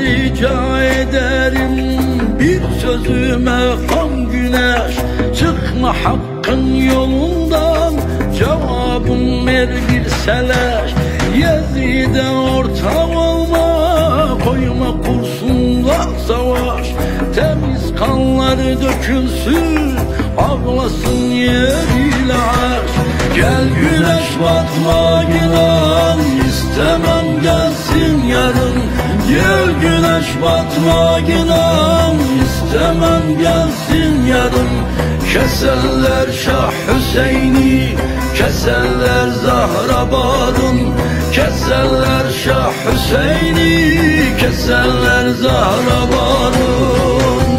rica ederim, bir sözüme kan güneş, çıkma hakkın yolundan, cevabım ver bir seleş. Yezide ortak olma, koyma kursunda savaş, temiz kanları dökülsün, ağlasın yer ile arş. Gel güneş batma inan, istemem gelsin yarın. Gel güneş batma inan, istemem gelsin yarın. Keserler Şah Hüseyin'i, keserler Zahra Barın. Keserler Şah Hüseyin'i, keserler Zahra Barın.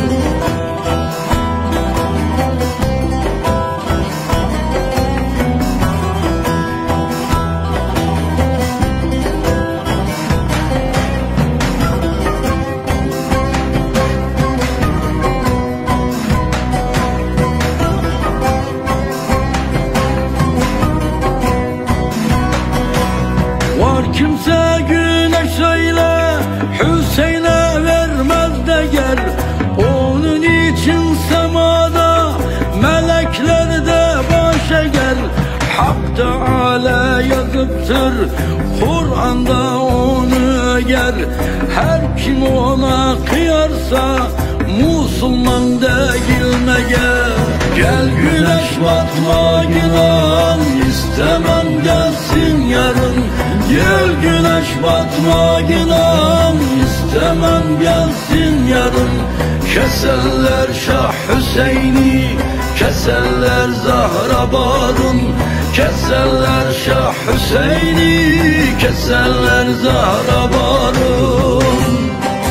Kimse güneş söyle, Hüseyin'e vermez değer. Onun için semada melekler de baş eğer. Hak Teala yazıptır, Kur'an'da onu öger. Her kim ona kıyarsa Müslüman değil meğer. Gel güneş batma inan, istemem gelsin yarın. Gel güneş batma inan, istemem gelsin yarın. Keserler Şah Hüseyin'i, keserler Zahra Barın. Keserler Şah Hüseyin'i, keserler Zahra Barın.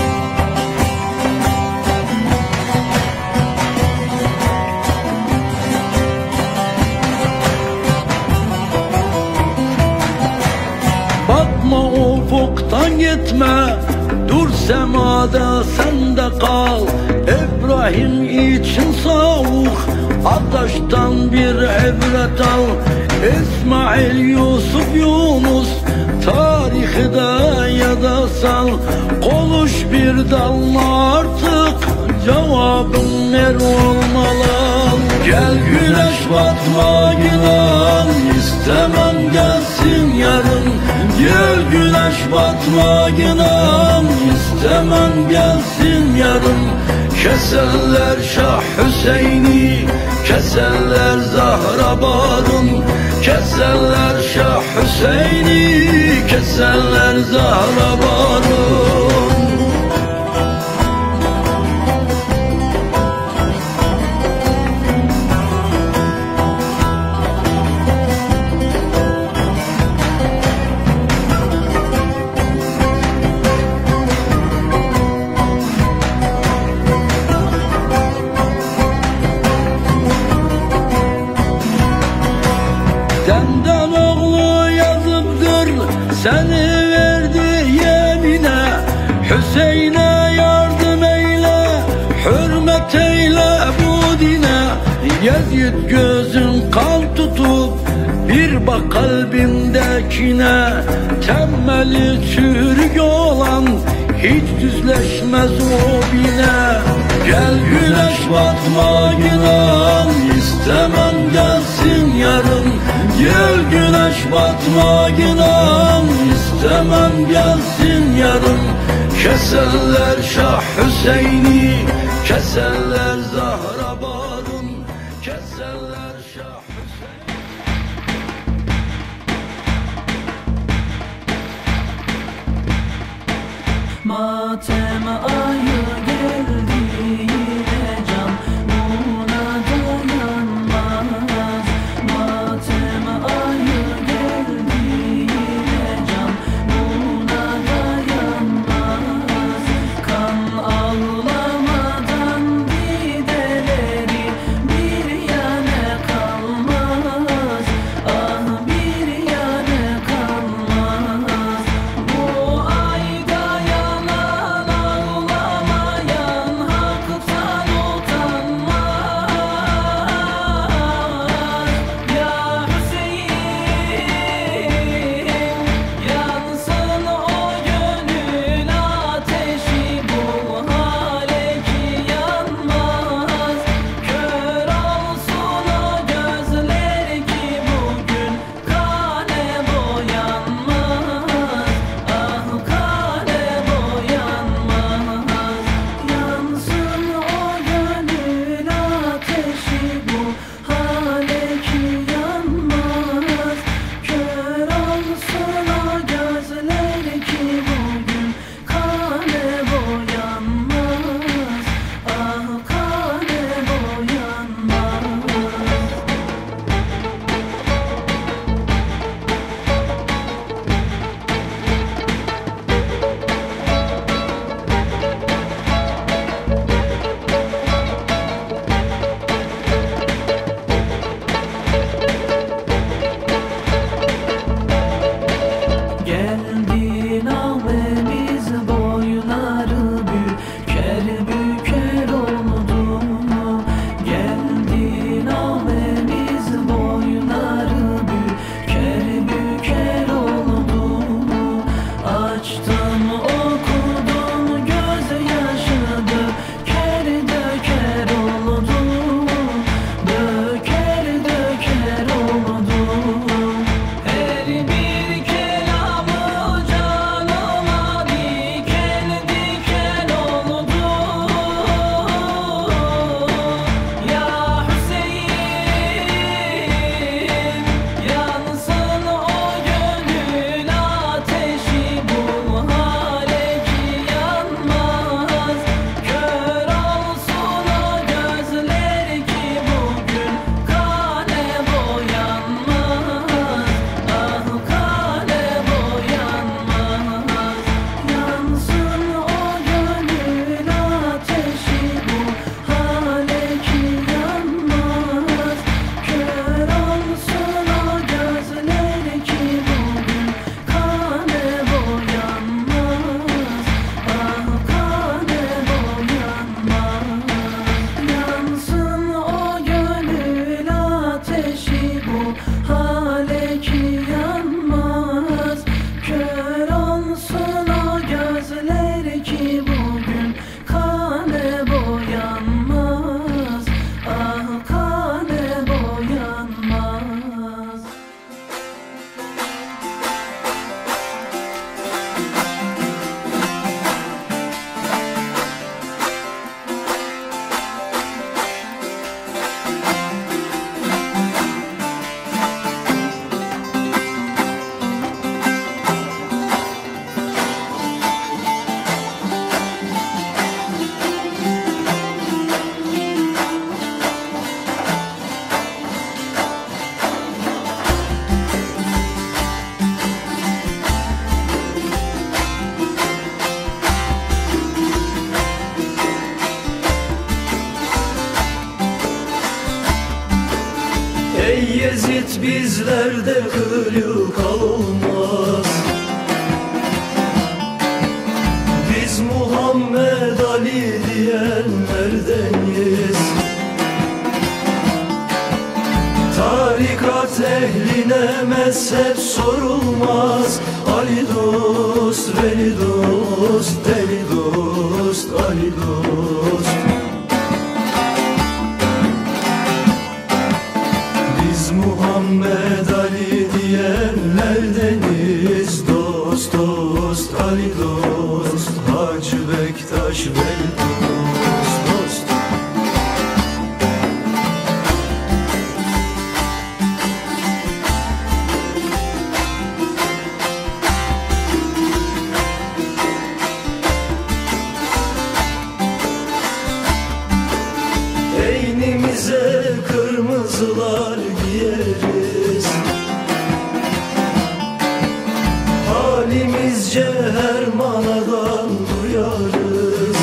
Bakma ufuktan gitme, dur semada sen de kal. İbrahim için soğuk ateşten bir ibret al. İsmail, Yusuf, Yunus tarihi de yada sal. Konuş bir dalma artık, cevabın ver olmalı. Gel güneş batma inan, istemem gelsin yarın. Gel güneş batma inan, istemem gelsin yarın. Keserler Şah Hüseyin'i, keserler Zahra Barın. Keserler Şah Hüseyin'i, keserler Zahra Barın. Senden oğlu yazıptır, seni verdi yemine. Hüseyin'e yardım eyle, hürmet eyle bu dine. Yezid gözün kan tutup bir bak kalbindekine. Tembeli çürük olan hiç düzleşmez o bine. Gel güneş batma inan, istemem gelsin yarın. Gel güneş batma inan, istemem gelsin yarın. Keserler Şah Hüseyin'i, keserler Zahra Barın. Keserler Şah Hüseyin'i. Matem ayı geldi yine can buna dayanmaz. Matem ayı geldi yine can buna dayanmaz. Kan ağlamadan gideleri bir yana kalmaz. Ah bir yana kalmaz. Bu ayda yanan ağlamayan Şehit bizlerde kıl kal olmaz. Biz Muhammed Ali diyenlerdeniz. Tarikat ehline mezhep sorulmaz. Ali dost, veli dost, deli dost, Ali dost. Biz Muhammed Ali diyenlerdeniz. Dost, dost, Ali dost, Hacı Bektaş veli dost, dost. Beynimize kırmızılar giyeriz. Halimizce her manadan duyarız.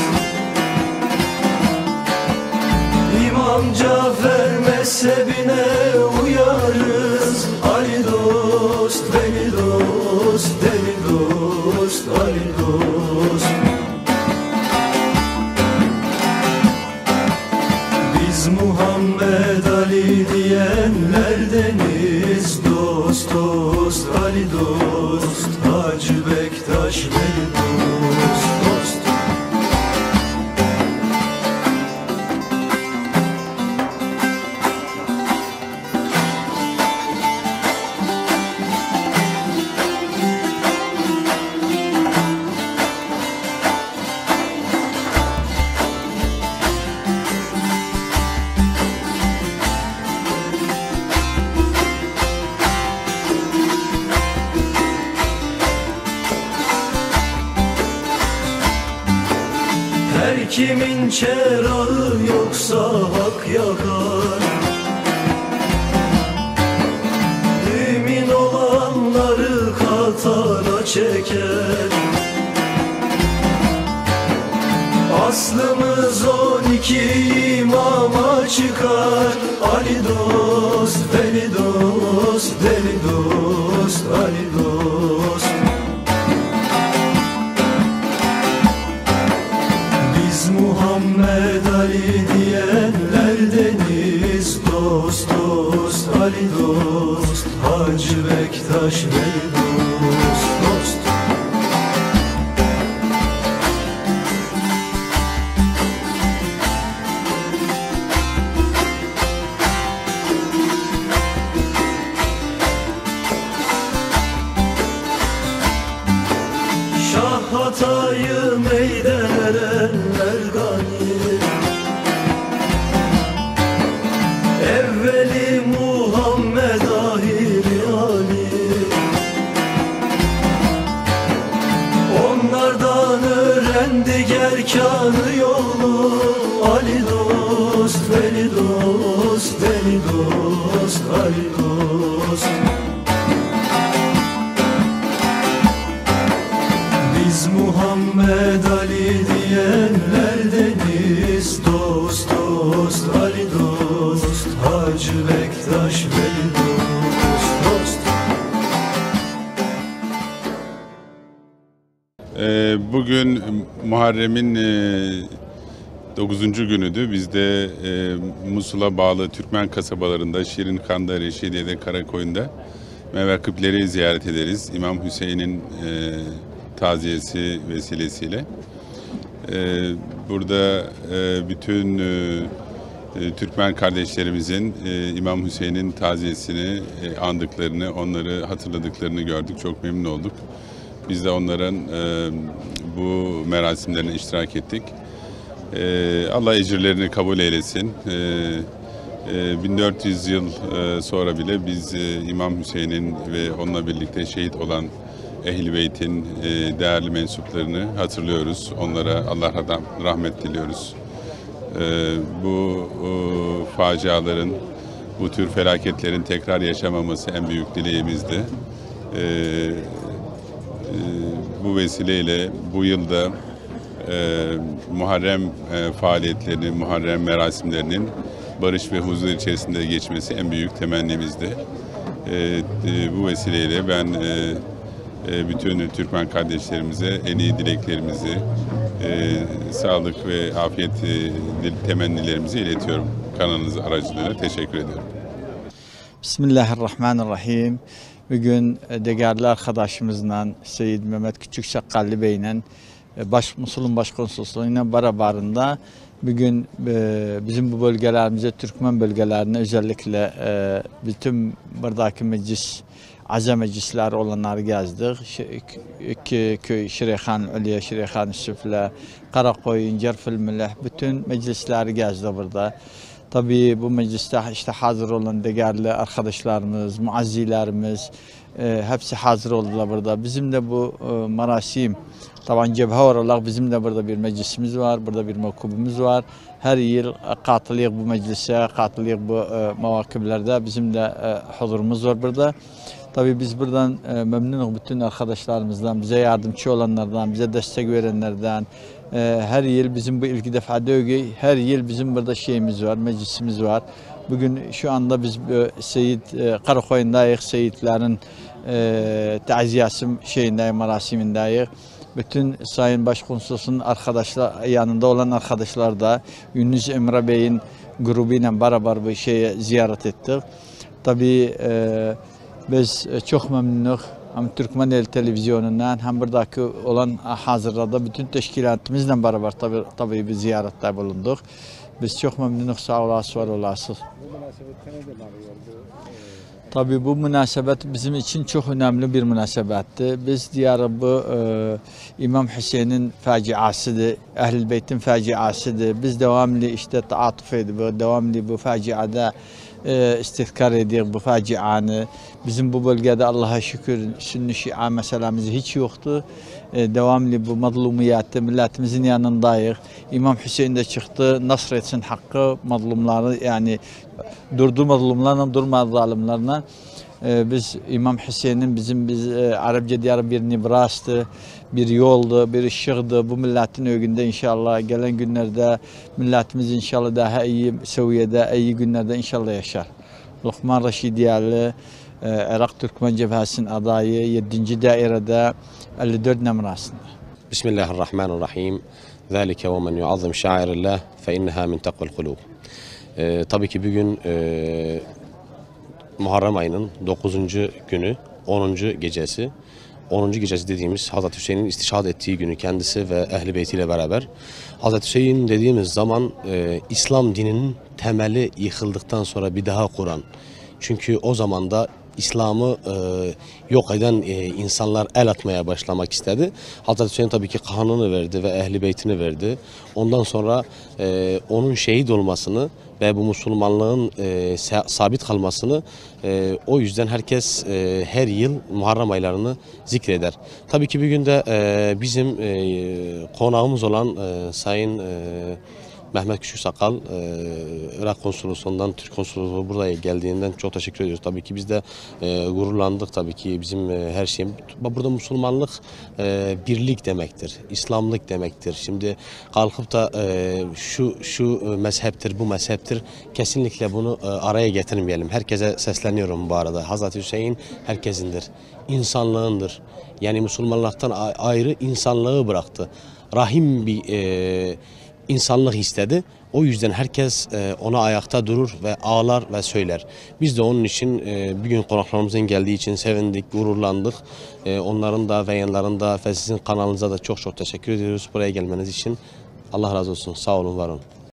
İmam Cafer mezhebine uyarız. Ali dost, veli dost, deli dost, Ali dost. Biz Muhammed Ali diyenlerdeniz. Dost, dost, Ali dost, Hacı Bektaş veli dost, dost. Her kimin çerağı yoksa hak yakar. Mümin olanları katara çeker. Aslımız 12 imama çıkar. Ali dost, veli dost, deli dost, Ali dost. Biz Muhammed Ali diyenlerdeniz. Dost, dost, Ali dost, Hacı Bektaş veli dost, dost. Şah Hatay'ı meydan erenler gani. Evveli Muhammed ahiri Ali. Onlardan öğrendik erkanı yolu. Ali dost, veli dost, deli dost, Ali dost. Biz Muhammed Ali diyenlerdeniz. Dost, dost, Ali dost, Hacı Bektaş veli dost, dost. Bugün Muharrem'in 9. günüdü. Biz de Musul'a bağlı Türkmen kasabalarında Şirinkan'da, Reşidiye'de, Karakoyun'da mevakıfleri ziyaret ederiz. İmam Hüseyin'in taziyesi vesilesiyle. Burada bütün Türkmen kardeşlerimizin İmam Hüseyin'in taziyesini andıklarını, onları hatırladıklarını gördük. Çok memnun olduk. Biz de onların bu merasimlerine iştirak ettik. Allah ecirlerini kabul eylesin. 1400 yıl sonra bile biz İmam Hüseyin'in ve onunla birlikte şehit olan Ehl-i Beyt'in değerli mensuplarını hatırlıyoruz. Onlara Allah'tan rahmet diliyoruz. Bu faciaların, bu tür felaketlerin tekrar yaşamaması en büyük dileğimizdi. Bu vesileyle bu yılda Muharrem faaliyetlerini, Muharrem merasimlerinin barış ve huzur içerisinde geçmesi en büyük temennimizdi. Bu vesileyle ben bütün Türkmen kardeşlerimize en iyi dileklerimizi, sağlık ve afiyet temennilerimizi iletiyorum. Kanalınız aracılığıyla teşekkür ediyorum. Bismillahirrahmanirrahim. Bugün değerli arkadaşımızla Seyyid Mehmet Küçük Şakkallı Bey'le Musulun Başkonsolosluğu'yla beraberinde bugün bizim bu bölgelerimize, Türkmen bölgelerine özellikle bütün buradaki meclis, aza meclisleri olanları gezdik. İki köy, Şireyhan Ölüye, Şireyhan Süfle, Karakoyun, Cerfilmileh, bütün meclisleri gezdi burada. Tabii bu mecliste işte hazır olan değerli arkadaşlarımız, muazzilerimiz hepsi hazır oldular burada. Bizim de bu marasim, taban cebhe olarak bizim de burada bir meclisimiz var, burada bir mevkubumuz var. Her yıl katılıyık bu meclise, katılıyık bu mevakiblerde bizim de huzurumuz var burada. Tabii biz buradan memnunuz bütün arkadaşlarımızdan, bize yardımcı olanlardan, bize destek verenlerden. Her yıl bizim bu ilk defa değil, her yıl bizim burada şeyimiz var, meclisimiz var. Bugün şu anda biz Seyyid Karakoyun'dayız, Seyyidlerin taziyesi şeyindeyiz, marasimindayız. Bütün Sayın Başkonsolosun arkadaşlar, yanında olan arkadaşlar da Yunus Emre Bey'in grubuyla beraber bu şeye ziyaret ettik. Tabii biz çok memnunuz. Hem Türkmen El Televizyonu'ndan hem buradaki olan hazırlarda bütün teşkilatımızla beraber tabii bir ziyarette bulunduk. Biz çok memnunuz, sağ olasınız, var olasınız. Tabii bu münasebet bizim için çok önemli bir münasebetti. Biz diyarı bu İmam Hüseyin'in faciasıdır, Ehl-i Beyt'in faciasıdır. Biz devamlı işte taatuf ediyoruz, devamlı bu faciada istihkar ediyoruz bu facianı. Bizim bu bölgede Allah'a şükür Sünni Şia meselemiz hiç yoktu. Devamlı bu mazlumiyette milletimizin yanındayız. İmam Hüseyin de çıktı, nasretsin hakkı mazlumları, yani durdu mazlumlarla, durmadı zalimlerle. Biz İmam Hüseyin'in biz Arapça diyarı bir nibrastı, bir yoldu, bir ışıktı. Bu milletin önünde inşallah gelen günlerde milletimiz inşallah daha iyi seviyede, iyi günlerde inşallah yaşar. Lokman Reşidiyeli, Irak Türkmen Cebhesi'nin adayı 7. dairede 54 numarasında. Bismillahirrahmanirrahim. Zalike ve men yuazzim şairillah fe inneha min takvel kulub. Tabii ki bugün Muharrem ayının 9. günü, 10. gecesi. 10. gecesi dediğimiz Hazreti Hüseyin'in istişhad ettiği günü, kendisi ve Ehl-i Beyt ile beraber. Hazreti Hüseyin dediğimiz zaman İslam dininin temeli yıkıldıktan sonra bir daha kuran. Çünkü o zaman da İslam'ı yok eden insanlar el atmaya başlamak istedi. Hazreti Hüseyin tabii ki kanını verdi ve Ehl-i Beyt'ini verdi. Ondan sonra onun şehit olmasını ve bu Müslümanlığın sabit kalmasını o yüzden herkes her yıl Muharrem aylarını zikreder. Tabii ki bir günde bizim konağımız olan Sayın Mehmet Küçük Sakal, Irak Konsolosluğundan, Türk Konsolosluğu buraya geldiğinden çok teşekkür ediyoruz. Tabii ki biz de gururlandık, tabii ki bizim her şeyim. Burada Müslümanlık birlik demektir, İslamlık demektir. Şimdi kalkıp da şu mezheptir, bu mezheptir, kesinlikle bunu araya getirmeyelim. Herkese sesleniyorum bu arada. Hazreti Hüseyin herkesindir, insanlığındır. Yani Müslümanlıktan ayrı insanlığı bıraktı. Rahim bir insanlık istedi. O yüzden herkes ona ayakta durur ve ağlar ve söyler. Biz de onun için bugün konaklarımızın geldiği için sevindik, gururlandık. Onların da ve yanların da ve sizin kanalınıza da çok teşekkür ediyoruz buraya gelmeniz için. Allah razı olsun. Sağ olun, var olun.